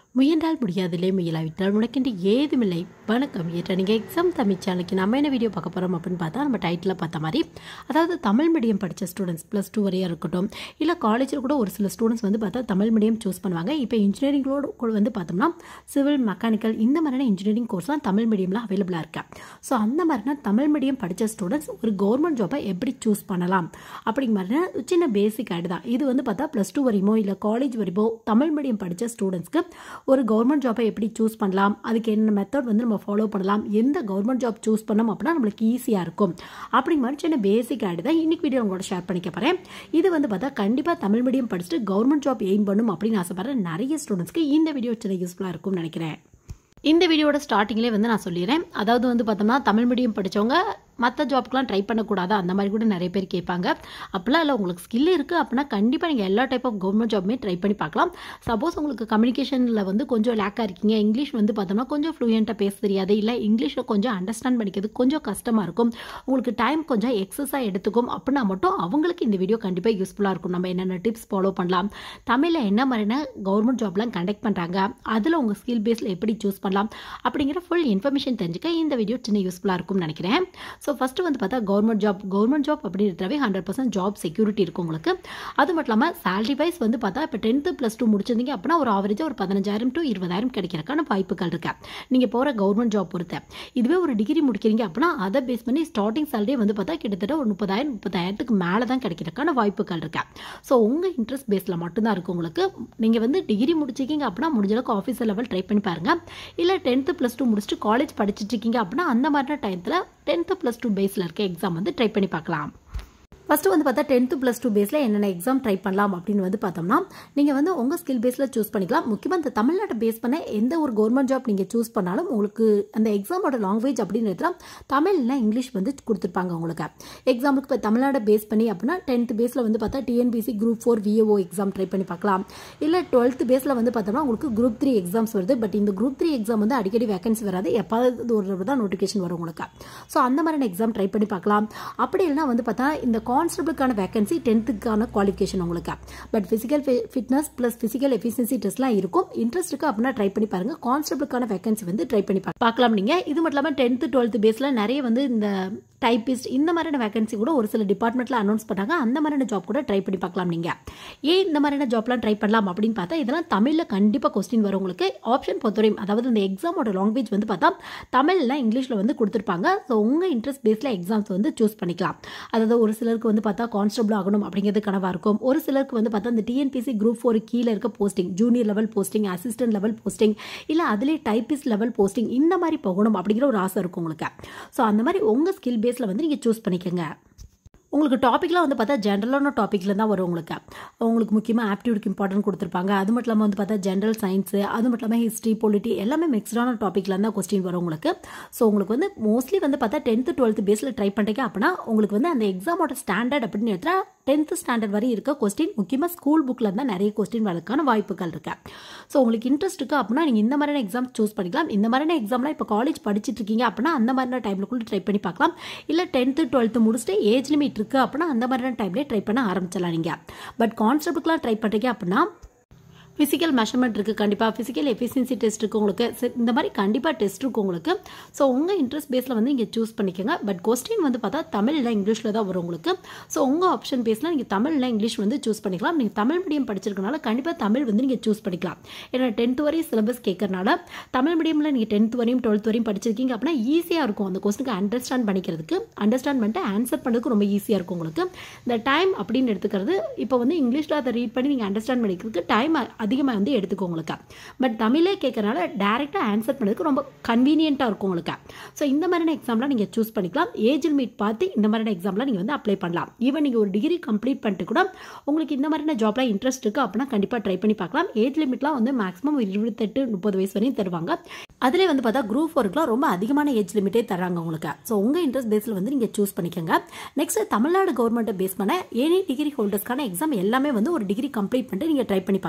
முயன்றால் முடியாதில்லை முயலாவிட்டால் உனக்கென்று ஏதுமில்லை. வணக்கம். ஏற்ற நீங்கள் எக்ஸாம் தமிழ் சேனலுக்கு நம்ம என்ன வீடியோ பார்க்க போகிறோம் அப்படின்னு பார்த்தா, நம்ம டைட்டில் பார்த்த மாதிரி, அதாவது தமிழ் மீடியம் படித்த ஸ்டூடெண்ட்ஸ் +2 வரையாக இருக்கட்டும், இல்லை காலேஜில் கூட ஒரு சில ஸ்டூடெண்ட்ஸ் வந்து பார்த்தா தமிழ் மீடியம் சூஸ் பண்ணுவாங்க. இப்போ இன்ஜினியரிங்களோடு கூட வந்து பார்த்தோம்னா சிவில், மெக்கானிக்கல் இந்த மாதிரியான இன்ஜினியரிங் கோர்ஸ்லாம் தமிழ் மீடியமில் அவைலபிளாக இருக்கா. ஸோ அந்த மாதிரினா தமிழ் மீடியம் படித்த ஸ்டூடெண்ட்ஸ் ஒரு கவர்மெண்ட் ஜாப்பை எப்படி சூஸ் பண்ணலாம் அப்படிங்கிற மாதிரினா சின்ன பேசிக் ஆகிடு தான். இது வந்து பார்த்தா +2 வரையுமோ இல்லை காலேஜ் வரையுமோ தமிழ் மீடியம் படித்த ஸ்டூடெண்ட்ஸ்க்கு ஒரு கவர்மெண்ட் ஜாப்பை எப்படி சூஸ் பண்ணலாம், அதுக்கு என்ன மெத்தட் வந்து நம்ம ஃபாலோ பண்ணலாம், எந்த கவர்மெண்ட் ஜாப் சூஸ் பண்ணோம் அப்படின்னா நம்மளுக்கு ஈஸியாக இருக்கும் அப்படிங்கிற மாதிரி சின்ன பேசிக் ஆகிடு தான் இன்னைக்கு வீடியோ உங்களோட ஷேர் பண்ணிக்க போகிறேன். இது வந்து பார்த்தா கண்டிப்பாக தமிழ் மீடியம் படிச்சுட்டு கவர்மெண்ட் ஜாப் எய்ம் பண்ணும் அப்படின்னு ஆசைப்படுற நிறைய ஸ்டூடெண்ட்ஸ்க்கு இந்த வீடியோ சின்ன யூஸ்ஃபுல்லாக இருக்கும்னு நினைக்கிறேன். இந்த வீடியோட ஸ்டார்டிங்லேயே வந்து நான் சொல்லிடுறேன், அதாவது வந்து பார்த்தோம்னா தமிழ் மீடியம் படித்தவங்க மற்ற ஜாப்க்கெலாம் ட்ரை பண்ணக்கூடாதா அந்த மாதிரி கூட நிறைய பேர் கேட்பாங்க. அப்படிலாம் இல்லை, உங்களுக்கு ஸ்கில் இருக்குது அப்படின்னா கண்டிப்பாக நீங்கள் எல்லா டைப் ஆஃப் கவர்மெண்ட் ஜாப்புமே ட்ரை பண்ணி பார்க்கலாம். சப்போஸ் உங்களுக்கு கம்யூனிகேஷனில் வந்து கொஞ்சம் லேக்காக இருக்கீங்க, இங்கிலீஷ் வந்து பார்த்தோம்னா கொஞ்சம் ஃப்ளூயண்ட்டாக பேச தெரியாது, இல்லை இங்கிலீஷில் கொஞ்சம் அண்டர்ஸ்டாண்ட் பண்ணிக்கிறது கொஞ்சம் கஷ்டமாக இருக்கும், உங்களுக்கு டைம் கொஞ்சம் எக்ஸஸாக எடுத்துக்கும் அப்படின்னா மட்டும் அவங்களுக்கு இந்த வீடியோ கண்டிப்பாக யூஸ்ஃபுல்லாக இருக்கும். நம்ம என்னென்ன டிப்ஸ் ஃபாலோ பண்ணலாம், தமிழில் என்ன மாதிரியான கவர்மெண்ட் ஜாப்லாம் கண்டக்ட் பண்ணுறாங்க, அதில் உங்கள் ஸ்கில் பேஸில் எப்படி சூஸ் பண்ணலாம் அப்படிங்கிற ஃபுல் இன்ஃபர்மேஷன் தெரிஞ்சுக்க இந்த வீடியோ சின்ன யூஸ்ஃபுல்லாக இருக்கும்னு நினைக்கிறேன். ஸோ ஃபஸ்ட்டு வந்து பார்த்தா கவர்மெண்ட் ஜாப் அப்படின்றவே 100% ஜாப் செக்யூரிட்டி இருக்கும் உங்களுக்கு. அது மட்டும் இல்லாமல் சேலரி வைஸ் வந்து பார்த்தா இப்போ 10th +2 முடிச்சிருந்தீங்க அப்படின்னா ஒரு ஆவரேஜாக ஒரு 15,000 to 20,000 கிடைக்கிறதுக்கான வாய்ப்புகள் இருக்கு நீங்கள் போகிற கவர்மெண்ட் ஜாப் பொறுத்த. இதுவே ஒரு டிகிரி முடிக்கிறீங்க அப்படின்னா அதை பேஸ் பண்ணி ஸ்டார்டிங் சேலரி வந்து பார்த்தா கிட்டத்தட்ட ஒரு 30,000 மேலே தான் கிடைக்கிறதுக்கான வாய்ப்புகள் இருக்கு. ஸோ உங்கள் இன்ட்ரெஸ்ட் பேஸில் மட்டும்தான் இருக்குது உங்களுக்கு. நீங்கள் வந்து டிகிரி முடிச்சிருக்கீங்க அப்படின்னா முடிஞ்ச அளவுக்கு ஆஃபீஸர் லெவல் ட்ரை பண்ணி பாருங்க. இல்லை 10th +2 முடிச்சுட்டு காலேஜ் படிச்சுட்டு இருக்கீங்க அப்படின்னா அந்த மாதிரியான டயத்தில் 10th +2 பேஸில் இருக்க எக்ஸாம் வந்து ட்ரை பண்ணி பார்க்கலாம். ஃபஸ்ட்டு வந்து பார்த்தா 10th +2 பேஸில் என்னென்ன எக்ஸாம் ட்ரை பண்ணலாம் அப்படின்னு வந்து பார்த்தோம்னா, நீங்கள் வந்து உங்கள் ஸ்கில் பேஸில் சூஸ் பண்ணிக்கலாம். முக்கியமாக இந்த தமிழ்நாட்டை பேஸ் பண்ண எந்த ஒரு கவர்மெண்ட் ஜாப் நீங்கள் சூஸ் பண்ணாலும் உங்களுக்கு அந்த எக்ஸாமோட லாங்குவேஜ் அப்படின்னு எடுத்தால் தமிழ்னா இங்கிலீஷ் வந்து கொடுத்துருப்பாங்க உங்களுக்கு. எக்ஸாமுக்கு இப்போ தமிழ்நாட்டை பேஸ் பண்ணி அப்படின்னா 10th பேஸில் வந்து பார்த்தா TNPSC Group 4 VAO exam try பண்ணி பார்க்கலாம். இல்லை 12th பேஸில் வந்து பார்த்தோம்னா உங்களுக்கு Group 3 எக்ஸாம்ஸ் வருது. பட் இந்த Group 3 எக்ஸாம் வந்து அடிக்கடி வேகன்சி வராது, எப்பாவது ஒரு தான் நோட்டிஃபிகேஷன் வரும் உங்களுக்கு. ஸோ அந்த மாதிரியான எக்ஸாம் ட்ரை பண்ணி பார்க்கலாம். அப்படி இல்லைனா வந்து பார்த்தா இந்த கான்ஸ்டபிளுக்கான வேகன்சி 10th குவாலிஃபிகேஷன் உங்களுக்கு. But physical fitness plus physical efficiency டெஸ்ட்லாம் இருக்கும். இன்ட்ரெஸ்ட் இருக்கு அப்படின்னா ட்ரை பண்ணி பாருங்க. கான்ஸ்டபிளுக்கான வேகன்சி வந்து ட்ரை பண்ணி பார்க்கலாம் நீங்க. இது மட்டும் இல்லாமல் 10th 12th பேஸில் நிறைய வந்து இந்த டைப்பிஸ்ட் இந்த மாதிரியான வேகன்சி கூட ஒரு சில டிபார்ட்மெண்ட்டில் அனௌன்ஸ் பண்ணாங்க. அந்த மாதிரியான ஜாப் கூட ட்ரை பண்ணி பார்க்கலாம் நீங்கள். ஏன் இந்த மாதிரியான ஜாப்லாம் ட்ரை பண்ணலாம் அப்படின்னு பார்த்தா, இதெல்லாம் தமிழில் கண்டிப்பாக கொஸ்டின் வரும் உங்களுக்கு. ஆப்ஷன் பொறுத்தவரையும் அதாவது இந்த எக்ஸாமோட லாங்குவேஜ் வந்து பார்த்தா தமிழில் இங்கிலீஷில் வந்து கொடுத்துருப்பாங்க. ஸோ உங்கள் இன்ட்ரெஸ்ட் பேஸில் எக்ஸாம்ஸ் வந்து சூஸ் பண்ணிக்கலாம். அதாவது ஒரு சிலருக்கு வந்து பார்த்தா கான்ஸ்டபிள் ஆகணும் அப்படிங்கிறது கனவாக இருக்கும். ஒரு சிலருக்கு வந்து பார்த்தா இந்த டிஎன்பிசி Group 4 கீழே இருக்க posting, junior level posting, assistant level posting, இல்லை அதிலே டைப்பிஸ்ட் லெவல் போஸ்டிங் இந்த மாதிரி போகணும் அப்படிங்கிற ஒரு ஆசை இருக்கும் உங்களுக்கு. ஸோ அந்த மாதிரி உங்கள் ஸ்கில் பேஸில் வந்து நீங்கள் சூஸ் பண்ணிக்கோங்க. உங்களுக்கு டாப்பிக்லாம் வந்து பார்த்தா ஜென்ரலான டாப்பிக்கில் தான் வரும் உங்களுக்கு. உங்களுக்கு முக்கியமாக ஆப்டிடியூடுக்கு இம்பார்ட்டன்ட் கொடுத்துருப்பாங்க. அது மட்டும் இல்லாமல் வந்து பார்த்தா ஜென்ரல் சயின்ஸு, அது மட்டும் இல்லாமல் ஹிஸ்ட்ரி, பொலிட்டி எல்லாமே மிக்ஸ்டான டாப்பிக்கில் தான் கொஸ்டின் வரும் உங்களுக்கு. ஸோ உங்களுக்கு வந்து மோஸ்ட்லி வந்து பார்த்தா 10th 12th பேஸில் ட்ரை பண்ணுறீங்க அப்படின்னா உங்களுக்கு வந்து அந்த எக்ஸாமோட ஸ்டாண்டர்ட் அப்படின்னு எடுத்தா 10th ஸ்டாண்டர்ட் வரை இருக்க கொஸ்டின், முக்கியமாக ஸ்கூல் புக்கில் தான் நிறைய கொஸ்டின் வரதுக்கான வாய்ப்புகள் இருக்கு. ஸோ உங்களுக்கு இன்ட்ரெஸ்ட் இருக்குது அப்படின்னா நீங்கள் இந்த மாதிரியான எக்ஸாம் சூஸ் பண்ணிக்கலாம். இந்த மாதிரியான எக்ஸாம்லாம் இப்போ காலேஜ் படிச்சுட்டு இருக்கீங்க அப்படின்னா அந்த மாதிரியான டைம்ல ட்ரை பண்ணி பார்க்கலாம். இல்லை 10th 12th முடிச்சுட்டு ஏஜ் லிமிட் இருக்கு அப்படின்னா அந்த மாதிரியான டைம்லேயே ட்ரை பண்ண ஆரம்பிச்சிடலாம் நீங்கள். பட் கான்ஸ்டபிளுக்குலாம் ட்ரை பண்ணுறீங்க அப்படின்னா ஃபிசிக்கல் மெஷர்மெண்ட் இருக்குது, கண்டிப்பாக ஃபிசிக்கல் எஃபிஷியன்சி டெஸ்ட் இருக்குது உங்களுக்கு. இந்த மாதிரி கண்டிப்பாக டெஸ்ட் இருக்கும் உங்களுக்கு. ஸோ உங்கள் இன்ட்ரெஸ்ட் பேஸில் வந்து நீங்கள் சூஸ் பண்ணிக்கோங்க. பட் கொஸ்டின் வந்து பார்த்தா தமிழில் இங்கிலீஷில் தான் வரும் உங்களுக்கு. ஸோ உங்கள் ஆப்ஷன் பேஸில் நீங்கள் தமிழில் இங்கிலீஷ் வந்து சூஸ் பண்ணிக்கலாம். நீங்கள் தமிழ் மீடியம் படிச்சிருக்கனால கண்டிப்பாக தமிழ் வந்து நீங்கள் சூஸ் பண்ணிக்கலாம். ஏன்னா 10th வரையும் சிலபஸ் கேட்கறனால தமிழ் மீடியமில் நீங்கள் 10th வரையும் 12th வரையும் படிச்சிருக்கீங்க அப்படின்னா ஈஸியாக இருக்கும் அந்த கொஸ்டினுக்கு அண்டர்ஸ்டாண்ட் பண்ணிட்டு ஆன்சர் பண்ணுறதுக்கு ரொம்ப ஈஸியாக இருக்கும் உங்களுக்கு. இந்த டைம் அப்படின்னு எடுத்துக்கிறது இப்போ வந்து இங்கிலீஷில் அதை ரீட் பண்ணி நீங்கள் அண்டர்ஸ்டாண்ட் பண்ணிக்கிறதுக்கு டைம் அதிகமாக வந்து எடுத்துக்கோ உங்களுக்கு. பட் தமிழே கேட்கறனால டைரெக்டாக ஆன்சர் பண்ணுறதுக்கு ரொம்ப கன்வீனியண்ட்டாக இருக்கும் உங்களுக்கு. ஸோ இந்த மாதிரியான எக்ஸாம்லாம் நீங்கள் சூஸ் பண்ணிக்கலாம். ஏஜ் லிமிட் பார்த்து இந்த மாதிரியான எக்ஸாம்லாம் நீங்கள் வந்து அப்ளை பண்ணலாம். ஈவன் நீங்கள் ஒரு டிகிரி கம்ப்ளீட் பண்ணிட்டு கூட உங்களுக்கு இந்த மாதிரியான ஜாப்லாம் இன்ட்ரெஸ்ட் இருக்குது அப்படின்னா கண்டிப்பாக ட்ரை பண்ணி பார்க்கலாம். ஏஜ் லிமிட்லாம் வந்து மேக்ஸிமம் 28-30 வயசு வரையும் தருவாங்க. அதிலே வந்து பார்த்தா Group 4க்குலாம் ரொம்ப அதிகமான ஏஜ் லிமிட்டே தராங்க உங்களுக்கு. ஸோ உங்கள் இன்ட்ரெஸ்ட் பேஸில் வந்து நீங்கள் சூஸ் பண்ணிக்கோங்க. நெக்ஸ்ட் தமிழ்நாடு கவர்மெண்ட்டை பேஸ் பண்ண எனி டிகிரி ஹோல்டர்ஸ்க்கான எக்ஸாம் எல்லாமே வந்து ஒரு டிகிரி கம்ப்ளீட் பண்ணிட்டு நீங்கள் ட்ரை பண்ணி பார்க்கலாம். ஏன்னா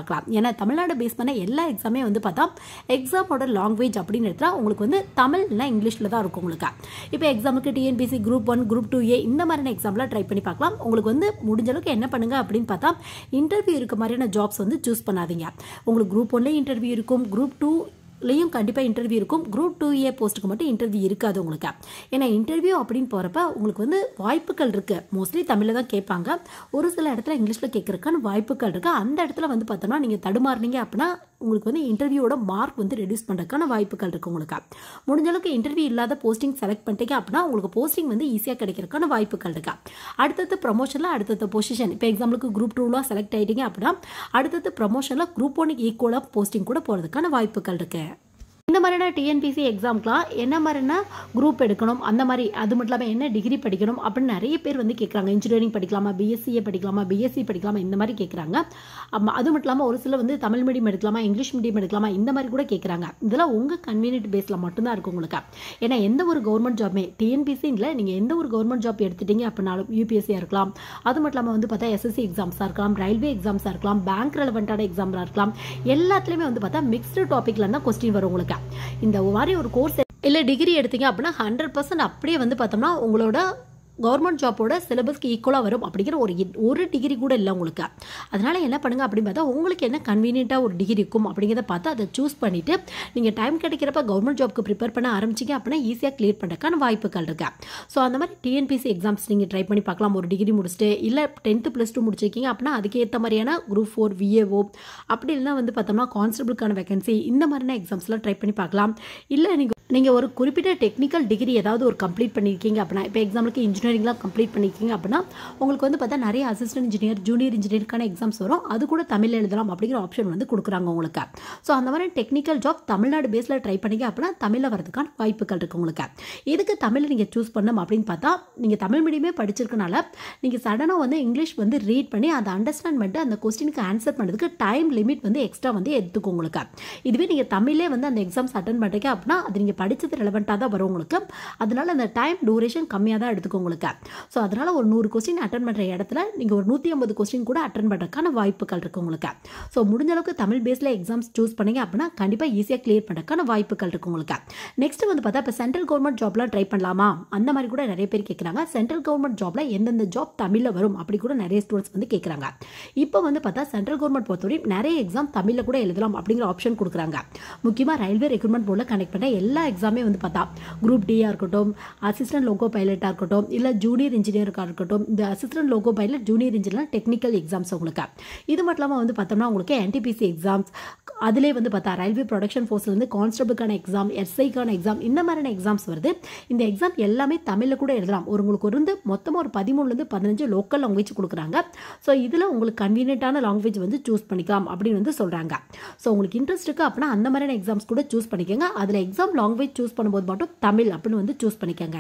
ஏன்னா தமிழ்நாடு பேஸ் பண்ண எல்லா எக்ஸாமே வந்து பார்த்தா எக்ஸாமோட லாங்குவேஜ் அப்படின்னு எடுத்தால் உங்களுக்கு வந்து தமிழ் இல்லை இங்கிலீஷில் தான் இருக்கும் உங்களுக்கு. இப்போ எக்ஸாமுக்கு டிஎன்பிசி குரூப் 1 குரூப் 2A இந்த மாதிரியான எக்ஸாம்லாம் ட்ரை பண்ணி பார்க்கலாம். உங்களுக்கு வந்து முடிஞ்ச அளவுக்கு என்ன பண்ணுங்க அப்படின்னு பார்த்தா இன்டர்வியூ இருக்க மாதிரியான ஜாப்ஸ் வந்து சூஸ் பண்ணாதீங்க. உங்களுக்கு குரூப் 1ல இன்டர்வியூ இருக்கும், குரூப் 2லையும் கண்டிப்பாக இன்டர்வியூ இருக்கும், குரூப் 2A போஸ்ட்டுக்கு மட்டும் இன்டர்வியூ இருக்காது உங்களுக்கு. ஏன்னா இன்டர்வியூ அப்படின்னு போகிறப்ப உங்களுக்கு வந்து வாய்ப்புகள் இருக்குது. மோஸ்ட்லி தமிழில் தான் கேட்பாங்க, ஒரு சில இடத்துல இங்கிலீஷில் கேட்குறதுக்கான வாய்ப்புகள் இருக்குது. அந்த இடத்துல வந்து பார்த்தோம்னா நீங்கள் தடுமாறுனீங்க அப்படின்னா உங்களுக்கு வந்து இன்டர்வியூவோட மார்க் வந்து ரெடியூஸ் பண்ணுறதுக்கான வாய்ப்புகள் இருக்குது உங்களுக்கு. முடிஞ்ச அளவுக்கு இன்டர்வியூ இல்லாத போஸ்டிங் செலக்ட் பண்ணிட்டீங்க அப்படின்னா உங்களுக்கு போஸ்டிங் வந்து ஈஸியாக கிடைக்கிறதுக்கான வாய்ப்புகள் இருக்கா. அடுத்தது ப்ரமோஷனில் அடுத்தது பொசிஷன், இப்போ எக்ஸாம்பிளுக்கு குரூப் 2லாம் செலக்ட் ஆகிட்டீங்க அப்படின்னா அடுத்தது ப்ரமோஷனில் குரூப் 1க்கு ஈக்குவலாக போஸ்டிங் கூட போகிறதுக்கான வாய்ப்புகள் இருக்குது. இந்த மாதிரியான டிஎன்பிசி எக்ஸாம்க்குலாம் என்ன மாதிரினா குரூப் எடுக்கணும், அந்த மாதிரி அது மட்டும் இல்லாமல் என்ன டிகிரி படிக்கணும் அப்படின்னு நிறைய பேர் வந்து கேட்குறாங்க. இன்ஜினியரிங் படிக்கலாமா, பிஎஸ்சிஏ படிக்கலாமா, பிஎஸ்சி படிக்கலாமா, இந்த மாதிரி கேட்குறாங்க. அது மட்டும் இல்லாமல் ஒரு சில வந்து தமிழ் மீடியம் எடுக்கலாமா, இங்கிலீஷ் மீடியம் எடுக்கலாமா, இந்த மாதிரி கூட கேட்குறாங்க. இதெல்லாம் உங்கள் கன்வீனியன்ட் பேஸில் மட்டும்தான் இருக்கும் உங்களுக்கு. ஏன்னா எந்த ஒரு கவர்மெண்ட் ஜாப்மே டிஎன்பிசியில் நீங்கள் எந்த ஒரு கவர்மெண்ட் ஜாப் எடுத்துட்டீங்க அப்படின்னாலும் யூபிஎஸ்சியாக இருக்கலாம், அது மட்டும் இல்லாமல் வந்து பார்த்தா எஸ்எஸ்சி எக்ஸாம்ஸாக இருக்கலாம், ரயில்வே எக்ஸாம்ஸாக இருக்கலாம், பேங்க் ரெலவெண்ட்டான எக்ஸாம்ஸாக இருக்கலாம், எல்லாத்துலேயுமே வந்து பார்த்தா மிக்ஸ்டு டாப்பிக்கில் இருந்தால் கொஸ்டின் வரும் உங்களுக்கு. இந்த மாதிரி ஒரு கோர்ஸ் இல்லை டிகிரி எடுத்தீங்க அப்படின்னா 100% அப்படியே வந்து பார்த்தோம்னா உங்களோட கவர்மெண்ட் ஜாப்போட சிலபஸ்க்கு ஈக்குவலாக வரும் அப்படிங்கிற ஒரு டிகிரி கூட இல்லை உங்களுக்கு. அதனால் என்ன பண்ணுங்கள் அப்படின்னு பார்த்தா உங்களுக்கு என்ன கன்வீனியண்ட்டாக ஒரு டிகிரி இருக்கும் அப்படிங்கிறத பார்த்து அதை சூஸ் பண்ணிவிட்டு நீங்கள் டைம் கிடைக்கிறப்ப கவர்மெண்ட் ஜாப்க்கு ப்ரிப்பேர் பண்ண ஆரம்பிச்சிங்க அப்படின்னா ஈஸியாக கிளியர் பண்ணுறதுக்கான வாய்ப்புகள் இருக்கு. ஸோ அந்த மாதிரி டிஎன்பிசி எக்ஸாம்ஸ் நீங்கள் ட்ரை பண்ணி பார்க்கலாம். ஒரு டிகிரி முடிச்சுட்டு இல்லை 10th +2 முடிச்சிருக்கீங்க அப்படின்னா அதுக்கேற்ற மாதிரியான குரூப் 4 VAO அப்படி இல்லைனா வந்து பார்த்தோம்னா கான்ஸ்டபிளுக்கான வேகன்சி இந்த மாதிரியான எக்ஸாம்ஸ்லாம் ட்ரை பண்ணி பார்க்கலாம். இல்லை நீங்கள் ஒரு குறிப்பிட்ட டெக்னிக்கல் டிகிரி ஏதாவது ஒரு கம்ப்ளீட் பண்ணியிருக்கீங்க அப்படின்னா, இப்போ எக்ஸாம்பிளுக்கு இன்ஜினியரிங்லாம் கம்ப்ளீட் பண்ணியிருக்கீங்க அப்படின்னா உங்களுக்கு வந்து பார்த்தா நிறைய அசிஸ்டன்ட் இன்ஜினியர் ஜூனியர் இன்ஜினியருக்கான எக்ஸாம்ஸ் வரும், அது கூட தமிழில் எழுதலாம் அப்படிங்கிற ஆப்ஷன் வந்து கொடுக்குறாங்க உங்களுக்கு. ஸோ அந்த மாதிரி டெக்னிக்கல் ஜாப் தமிழ்நாடு பேஸில் ட்ரை பண்ணிங்க அப்படின்னா தமிழில் வரதுக்கான வாய்ப்புகள் இருக்குது உங்களுக்கு. எதுக்கு தமிழில் நீங்கள் சூஸ் பண்ணணும் அப்படின்னு பார்த்தா நீங்கள் தமிழ் மீடியமே படிச்சிருக்கனால நீங்கள் சடனாக வந்து இங்கிலீஷ் வந்து ரீட் பண்ணி அதை அண்டர்ஸ்டாண்ட் பண்ணிட்டு அந்த கொஸ்டினுக்கு ஆன்சர் பண்ணுறதுக்கு டைம் லிமிட் வந்து எக்ஸ்ட்ரா வந்து எடுத்துக்கும் உங்களுக்கு. இதுவே நீங்கள் தமிழே வந்து அந்த எக்ஸாம்ஸ் அட்டன் பண்ணுறீங்க அப்படின்னா அது நீங்கள் படித்தது ரெலவெண்ட்டாக தான் வரும் உங்களுக்கு. அதனால அந்த டைம் டூரேஷன் கம்மியாக தான் எடுத்துக்கும் உங்களுக்கு. ஸோ அதனால் ஒரு 100 கொஸ்டின் அட்டன் பண்ணுற இடத்துல நீங்கள் ஒரு 150 கொஸ்டின் கூட அட்டன் பண்ணுறதுக்கான வாய்ப்புகள் இருக்குது உங்களுக்கு. ஸோ முடிஞ்ச அளவுக்கு தமிழ் பேஸில் எக்ஸாம்ஸ் சூஸ் பண்ணீங்க அப்படின்னா கண்டிப்பாக ஈஸியாக கிளியர் பண்ணுறதுக்கான வாய்ப்புகள் இருக்குது உங்களுக்கு. நெக்ஸ்ட் வந்து பார்த்தா இப்போ சென்ட்ரல் கவர்மெண்ட் ஜாப்லாம் ட்ரை பண்ணலாமா அந்த மாதிரி கூட நிறைய பேர் கேட்குறாங்க. சென்ட்ரல் கவர்மெண்ட் ஜாப்ல எந்தெந்த ஜாப் தமிழில் வரும் அப்படி கூட நிறைய ஸ்டூடெண்ட்ஸ் வந்து கேட்குறாங்க. இப்போ வந்து பார்த்தா சென்ட்ரல் கவர்மெண்ட் பொறுத்தவரை நிறைய எக்ஸாம் தமிழில் கூட எழுதலாம் அப்படிங்கிற ஆப்ஷன் கொடுக்குறாங்க. முக்கியமாக ரயில்வே ரெக்ரூட்மெண்ட் போர்டில் கனெக்ட் பண்ண எல்லா எக்ஸாமே வந்து பார்த்தா குரூப் D இருக்கட்டும், அசிஸ்டன்ட் லோகோ பைலட்டாக இருக்கட்டும், இல்லை ஜூனியர் இன்ஜினியருக்காக இருக்கட்டும், இந்த assistant loco pilot junior engineer technical exams உங்களுக்கு. இது மட்டும் இல்லாமல் வந்து பார்த்தோம்னா உங்களுக்கு NTPC எக்ஸாம்ஸ், அதிலே வந்து பார்த்தா ரயில்வே ப்ரொடக்ஷன் ஃபோர்ஸில் வந்து கான்ஸ்டபிளுக்கான எக்ஸாம், SIக்கான எக்ஸாம் இந்த மாதிரியான எக்ஸாம்ஸ் வருது. இந்த எக்ஸாம் எல்லாமே தமிழில் கூட எழுதலாம். உங்களுக்கு வந்து மொத்தமாக ஒரு 13 15 லோக்கல் லாங்குவேஜ் கொடுக்குறாங்க. ஸோ இதில் உங்களுக்கு கன்வீனியன்ட்டான லாங்குவேஜ் வந்து சூஸ் பண்ணிக்கலாம் அப்படின்னு வந்து சொல்கிறாங்க. ஸோ உங்களுக்கு இன்ட்ரெஸ்ட் இருக்குது அப்படின்னா அந்த மாதிரியான எக்ஸாம்ஸ் கூட சூஸ் பண்ணிக்கோங்க. அதில் எக்ஸாம் லாங்குவேஜ் சூஸ் பண்ணும்போது மட்டும் தமிழ் அப்படின்னு வந்து சூஸ் பண்ணிக்கோங்க.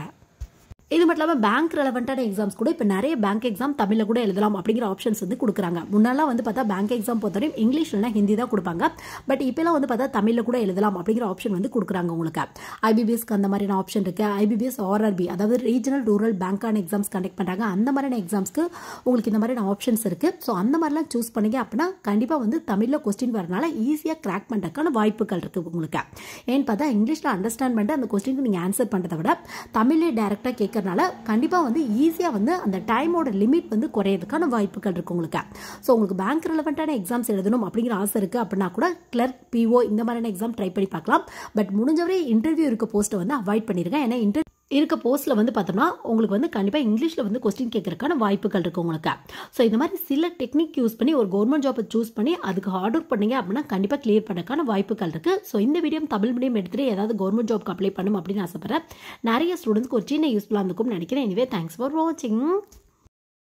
இது மட்டும் இல்லாமல் பேங்க் ரெலவெண்ட்டான எக்ஸாம்ஸ் கூட இப்போ நிறைய பேங்க் எக்ஸாம் தமிழில் கூட எழுதலாம் அப்படிங்கிற ஆப்ஷன்ஸ் வந்து கொடுக்குறாங்க. முன்னெல்லாம் வந்து பார்த்தா பேங்க் எக்ஸாம் பொறுத்தவரையும் இங்கிலீஷ் இல்லைனா ஹிந்தி தான் கொடுப்பாங்க. பட் இப்போலாம் வந்து பார்த்தா தமிழில் கூட எழுதலாம் அப்படிங்கிற ஆப்ஷன் வந்து கொடுக்குறாங்க உங்களுக்கு. IBBSக்கு அந்த மாதிரியான ஆப்ஷன் இருக்குது. IBBS RRB அதாவது ரீஜனல் ரூரல் பேங்க்கான எக்ஸாம்ஸ் கண்டக்ட் பண்ணுறாங்க. அந்த மாதிரியான எக்ஸாம்ஸ்க்கு உங்களுக்கு இந்த மாதிரியான ஆப்ஷன்ஸ் இருக்குது. ஸோ அந்த மாதிரிலாம் சூஸ் பண்ணிங்க அப்படின்னா கண்டிப்பாக வந்து தமிழில் கொஸ்டின் வரனால ஈஸியாக கிராக் பண்ணுறதுக்கான வாய்ப்புகள் இருக்குது உங்களுக்கு. ஏன்னு பார்த்தா இங்கிலீஷில் அண்டர்ஸ்டாண்ட் பண்ணிட்டு அந்த கொஸ்டினுக்கு நீங்கள் ஆன்சர் பண்ணுறதை விட தமிழே டேரெக்டாக கேட்க கண்டிப்பாக வந்து ஈஸியாக வந்து அந்த டைமோட லிமிட் வந்து குறையிறதுக்கான வாய்ப்புகள் இருக்கு உங்களுக்கு. ஸோ உங்களுக்கு பேங்க் ரெலவெண்ட்டான எக்ஸாம்ஸ் எழுதணும் அப்படிங்கிற ஆசை இருக்குது அப்படின்னா கூட கிளர்க் PO இந்த மாதிரியான எக்ஸாம் ட்ரை பண்ணி பார்க்கலாம். பட் முடிஞ்சவரை இன்டர்வியூ இருக்க போஸ்ட்டை வந்து அவாய்ட் பண்ணிருங்க. ஏன்னா இருக்க போஸ்ட்டில் வந்து பார்த்தோம்னா உங்களுக்கு வந்து கண்டிப்பாக இங்கிலீஷில் வந்து கொஸ்டின் கேட்கறதுக்கான வாய்ப்புகள் இருக்குது உங்களுக்கு. ஸோ இந்த மாதிரி சில டெக்னிக் யூஸ் பண்ணி ஒரு கவர்மெண்ட் ஜாப்பை சூஸ் பண்ணி அதுக்கு ஹார்ட் ஒர்க் பண்ணீங்க அப்படின்னா கண்டிப்பாக கிளியர் பண்ணக்கான வாய்ப்புகள் இருக்குது. ஸோ இந்த வீடியோ தமிழ் மீடியம் எடுத்துகிட்டு ஏதாவது கவர்மெண்ட் ஜாப்க்கு அப்ளை பண்ணும் அப்படின்னு ஆசைப்படுறேன். நிறைய ஸ்டூடெண்ட்ஸ்க்கு ஒரு சின்ன யூஸ்ஃபுல்லாக இருக்கும்னு நினைக்கிறேன். எனிவே தேங்க்ஸ் ஃபார் வாட்சிங்.